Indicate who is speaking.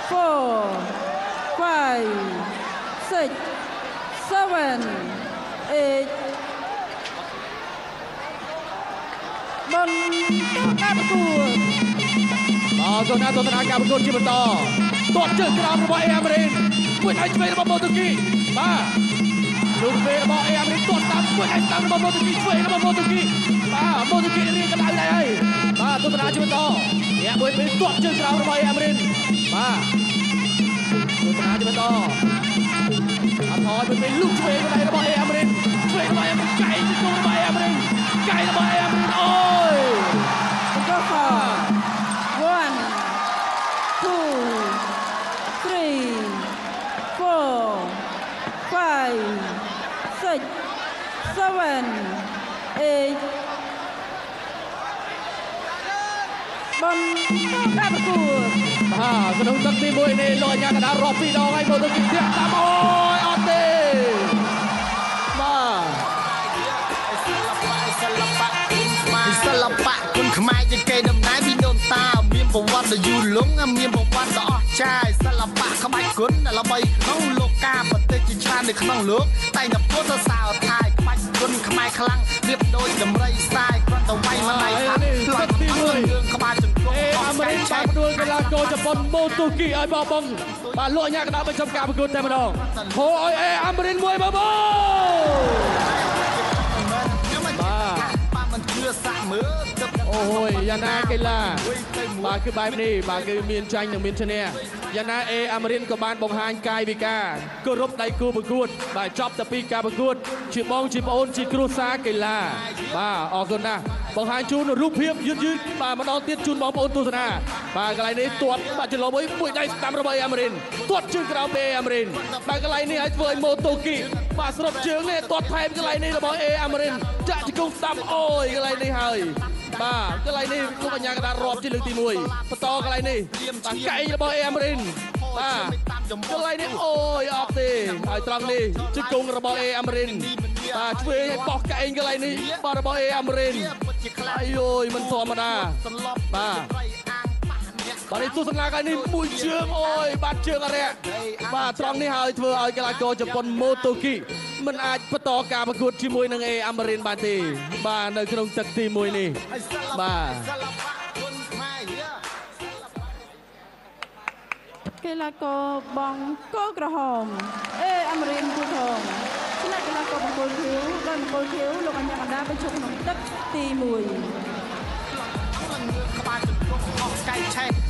Speaker 1: 4 5 6 7 8บนการประกวด
Speaker 2: ส่วนหน้าตัวการประกวดที่បន្តตัวเจอกรามរបស់ AM រិនមួយដៃឆ្វេងរបស់ម៉ូតូគីបាទលូកឆ្វេងរបស់ AM រិនទាត់តាមមួយដៃតាមរបស់ម៉ូតូគីឆ្វេងរបស់ម៉ូតូគីបាទម៉ូតូគីរៀងកណ្ដៅដែរហើយបាទទស្សនាជាបន្តអ្នកមួយពេលទាត់ជើងក្រោមរបស់ AM រិនបាទទស្សនាជាបន្តអត់ថយពេលលូកឆ្វេងរបស់ AM រិនឆ្វេងរបស់ AM រិនកែជង្គង់របស់ AM រិនកែរបស់ AM រិនអូយ
Speaker 1: ก็ขอ 1 2 3 4 5 6 7 8บนการประกวด
Speaker 2: បាទក្នុងទឹកទី1នេះលោកអាញាកណ្ដាលរាប់ពីរដងហើយម៉ូតូគីធាក់តាមអូយអត់ទេបាទ
Speaker 3: សិល្បៈគុនខ្មែរជាកេរដំណែលពីដូនតាមានប្រវត្តិដ៏យូរលង់មានប្រវត្តិដ៏អស្ចារ្យសិល្បៈក្បាច់គុនដែលល្បីក្នុងលោកកាប្រទេសជាច្រើននៅក្នុងលោកតែតែពុទ្ធសាសនាថាក្បាច់គុនខ្មែរខ្លាំងរៀបដូចដំរីខ្សែគ្រាន់តែវាយមិនដៃខាត់ផ្លាច់ទី1ក្បាលជង្គង់
Speaker 2: អាមេរិកបានផ្ដួលកីឡាករជប៉ុនម៉ូតូគីឲ្យបោះបង់បាទលោកអាញាកណ្ដាលបញ្ចប់ការប្រកួតតែម្ដងហូឲ្យអាមេរិកមួយបោះបង់អូយយ៉ាងណាកីឡាបាទគឺបែបនេះបាទគឺមានចាញ់និងមានឈ្នះយ៉ាងណាអាមេរិកក៏បានបង្ហាញកាយវិការគោរពដៃគូប្រកួតបាទចប់តែពីការប្រកួតជាបងជាប្អូនជាគ្រួសារកីឡាបាទអរគុណណាស់បង្ហាញជូនរូបភាពយឺតបាទម្ដងទៀតជូនបងប្អូនទស្សនាបាទកន្លែងនេះទាត់បាទចន្លោះមួយដៃស្ដាំរបស់អាមេរិកទាត់ជើងក្រោមពីអាមេរិកបាទកន្លែងនេះឲ្យធ្វើឲ្យម៉ូតូគីបាទស្រុបជើងនេះទាត់ថែមកន្លែងនេះរបស់អាមេរិកចាក់ជង្គង់ស្ដាំអូយកន្លែងនេះហើយបាទកន្លែងនេះលោកអញ្ញាកណ្ដាលរាប់ជាលើកទី1បន្តកន្លែងនេះបាទកែងរបស់អាមេរិកបាទកន្លែងនេះអូយអត់ទេហើយត្រង់នេះជង្គង់របស់អាមេរិកបាទឆ្វេងឲ្យបោះកែងកន្លែងនេះបាទរបស់អាមេរិកអាយយមិនធម្មតាបាទបាទនេះទស្សនាកាលនេះមួយជើងអូយបាទជើងអរិយបាទត្រង់នេះហើយធ្វើឲ្យកីឡាករជប៉ុនម៉ូតូគីមិនអាចបន្តការប្រកួតជាមួយនឹងអាមេរិកបានទេបាទនៅក្នុងទឹកទី1នេះបាទ
Speaker 1: កីឡាករបងកោក្រហមអាមេរិកទូថងឆ្នះកីឡាករបង្គោលខៀវដោយបង្គោលខៀវលោកអញ្ញាកណ្ដាលបញ្ចុះក្នុងទឹកទី1
Speaker 3: ក្បាលជង្គង់អស់កចែកឆេះ